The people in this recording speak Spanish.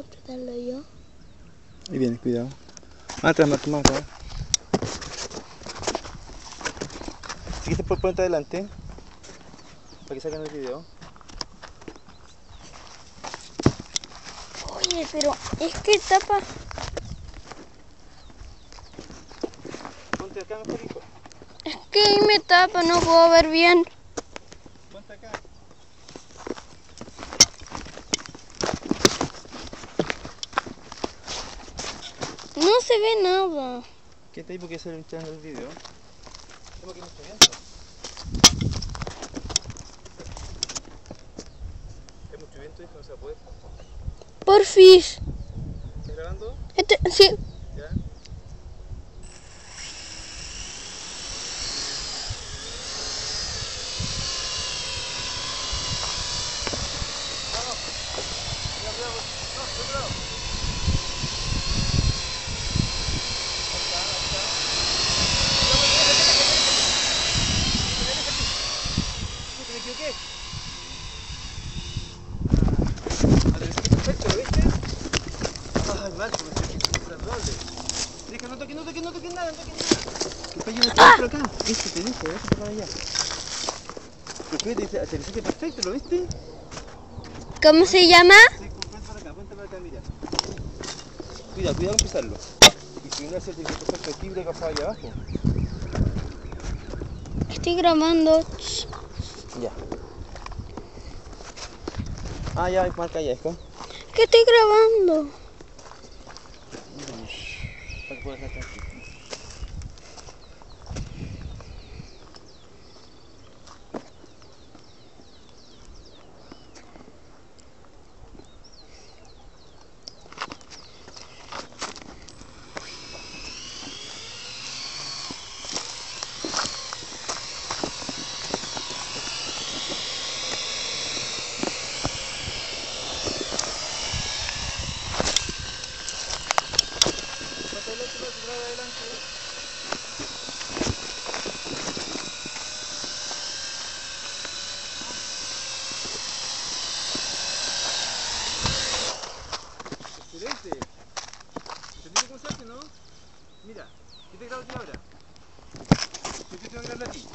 apretarlo yo. Ahí viene, cuidado. Más atrás, más atrás. Si quieres ponte adelante, para que saquen el video. Oye, pero es que tapa. Ponte acá mejor, hijo. Es que ahí me tapa, no puedo ver bien. Ponte acá. No se ve nada. ¿Qué te digo que se le en el video? Tengo que ir mucho viento. Hay mucho viento, hijo, no se puede. Porfis. ¿Estás grabando? Sí. ¿Ya? ¿Me equivoqué? Perfecto, ¿lo viste? Ay, Marco, me estoy saludable. Deja, no toques nada, no toques nada. Que está lleno de por acá. ¿Viste? Te dije, déjate para allá. Pero fíjate, aterrizaste perfecto, ¿lo viste? ¿Cómo se llama? Sí, ponte para acá, mira. Cuidado con pisarlo. Y si no hace el perspectiva que pasa allá abajo. Estoy grabando. Ya. Ah, ya, marca ya, hijo. ¿Qué estoy grabando? Para que puedas estar tranquilo. Excelente. ¿Entendiste cómo se hace, no? Mira, yo te grabo a ti ahora. Yo te voy a grabar a ti.